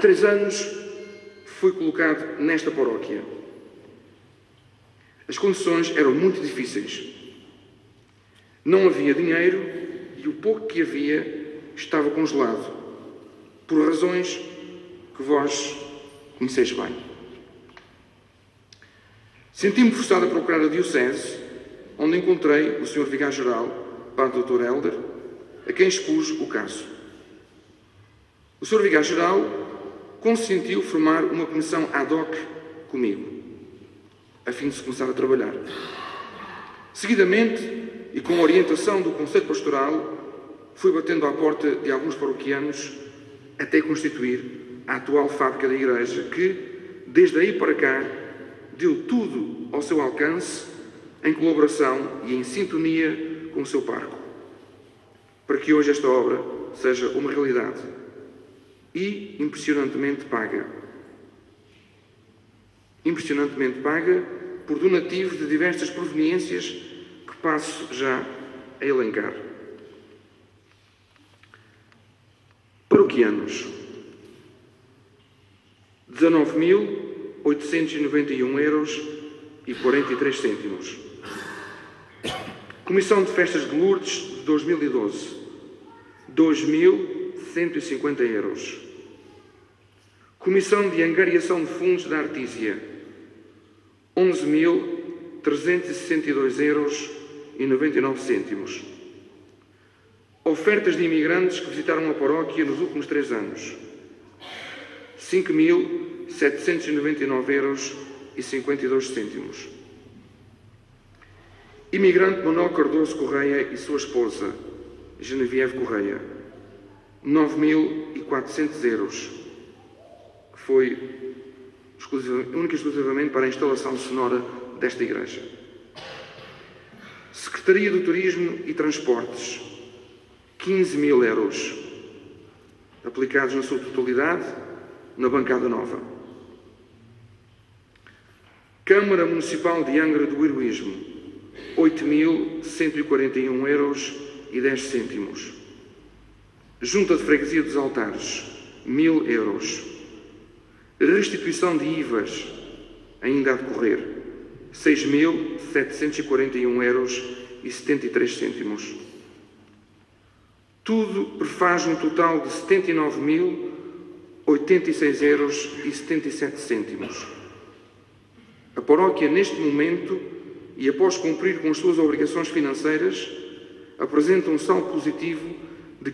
3 anos fui colocado nesta paróquia. As condições eram muito difíceis. Não havia dinheiro e o pouco que havia estava congelado, por razões que vós conheceis bem. Senti-me forçado a procurar a Diocese, onde encontrei o Sr. Vigário-Geral, Padre Dr. Helder, a quem expus o caso. O Sr. Vigário-Geral consentiu formar uma comissão ad hoc comigo, a fim de se começar a trabalhar. Seguidamente, e com a orientação do Conselho Pastoral, fui batendo à porta de alguns paroquianos até constituir a atual fábrica da Igreja, que, desde aí para cá, deu tudo ao seu alcance, em colaboração e em sintonia com o seu parco, para que hoje esta obra seja uma realidade e impressionantemente paga. Impressionantemente paga por donativos de diversas proveniências que passo já a elencar. Paroquianos: 19.891,43 €. Comissão de Festas de Lourdes de 2012, 2.150 €. Comissão de Angariação de Fundos da Artísia, 11.362,99 €. Ofertas de imigrantes que visitaram a paróquia nos últimos 3 anos, 5.799,52 €. Imigrante Manuel Cardoso Correia e sua esposa, Genevieve Correia, 9.400 €, que foi única e exclusivamente para a instalação sonora desta igreja. Secretaria do Turismo e Transportes, 15.000 €, aplicados na sua totalidade na bancada nova. Câmara Municipal de Angra do Heroísmo, 8.141,10 €. Junta de Freguesia dos Altares, 1.000 €. Restituição de IVAs, ainda a decorrer, 6.741,73 €. Tudo prefaz um total de 79.086,77 €. A paróquia, neste momento, e após cumprir com as suas obrigações financeiras, apresenta um saldo positivo de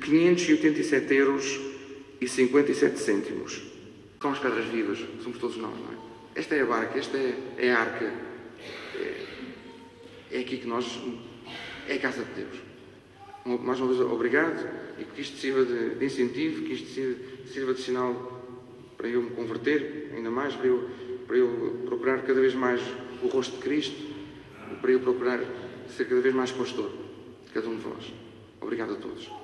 587,57 €. São as pedras vivas, somos todos nós, não é? Esta é a barca, esta é a arca, é aqui que nós, é a casa de Deus. Mais uma vez, obrigado, e que isto sirva de incentivo, que isto sirva de sinal para eu me converter ainda mais, para eu procurar cada vez mais o rosto de Cristo, para eu procurar ser cada vez mais pastor de cada um de vós. Obrigado a todos.